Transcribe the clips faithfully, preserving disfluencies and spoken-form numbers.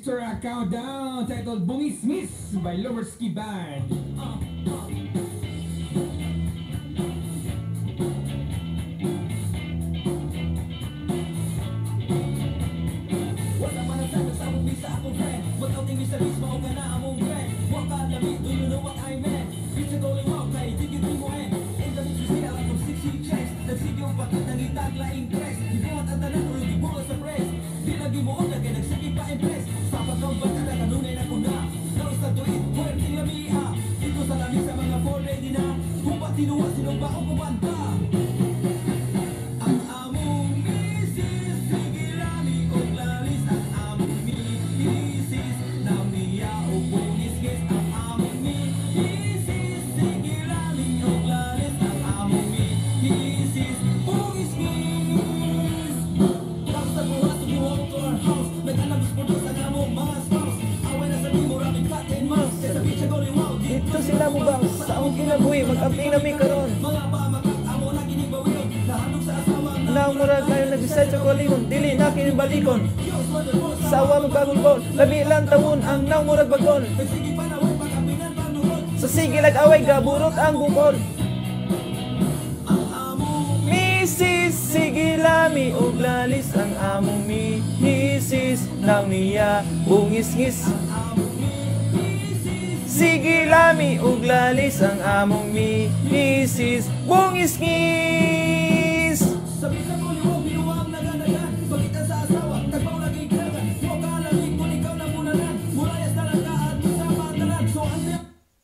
Beaster a countdown titled Bungis Miss by Loversky Band. Wala man ang sabi sa akong bisa akong friend. Without English sa mismo ka na among friend. What ka lami, do you know what I meant? It's a going out, kay tigit mo eh. In the mix, we see a lot of sixty checks. Nagsigyo pa ka nangitag laing press. Ibuhat ang tanan ko, hindi bukas sa press. Di lagi mo on, kaya nagsige pa impress. Sa pagkambat ka na, kanunay na ko na. Now it's time to eat, puwerting lamiha. Ito sa lami sa mga four ready na. Kung ba't tinuwa, sinong ba o kumanta? Ang among misis, sige lami o glalis. Ang among misis, namiya o bunis-gis. Ang among misis, sige lami o glalis. Ang among misis, bunis-gis. Tapos sa buhat, tumiwag to our house. Nag-anabis po doon sa among mga spouse. Away na sa limo, rapid cat and mouse. Sa beach, ang going wow. Dito sila mo bang sa akong kinabuhi mag-amping na may karon. Mga pamakat, amo na ginibawiyon. Nahanong sa asawa ang Nang murag kayo nag-decide sa kulingon, dili na kinibalikon. Sa awa mo kagulbon, labi lang tawon ang nang murag bagon. Sige pa na, huwag pagkapinan panuhod. Sa sige lag-away gaburot ang bukol. Misis, sige lami og lalis ang among misis nang niya bungis-ngis. Sige lami og lalis ang among misis bungis-ngis. Sabi sa kuliwag, binuwang naganagan. Bagitan sa asawa, tagpaw lagi kiragan. Huwag ka lamig kung ikaw na munanan. Mulayas na lang ka at sa pantalan. So ang niya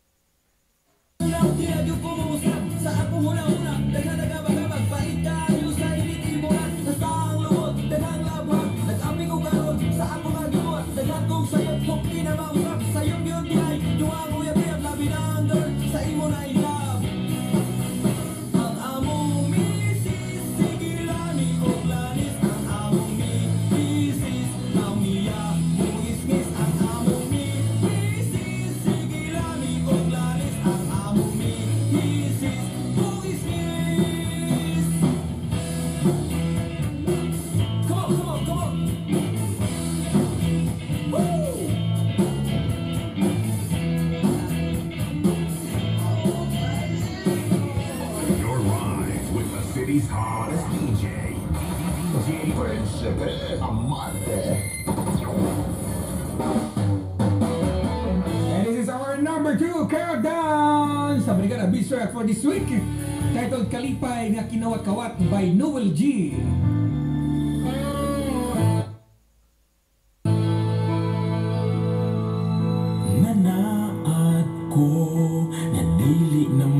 tinagyo ko mamusap. Sa ako huna-huna, naghanagabagabag. Pait kayo sa init imuran. Nasa ang luhod, daghang labhag. Nag-api ko karon sa ako nga gibuhat. Daghan kong sayot, kung di na mausap. Sayong yun di ay, yung ako yabiyab. Labi na ang girl, sa imo na ilab. Ang among misis, sige lami o glanis. Ang among misis, namiya, bungis-ngis. Ang among misis, sige lami o glanis. Ang among misis, bungis-ngis. Come on, come on, come on. Woo! You're live with the city's hottest D J, D J Principe Amante. And this is our number two countdown sa Brigada Beast Track for this week, titled Kalipay nga Kinawat-Kawat by Noel G. Nanaad ko na dili na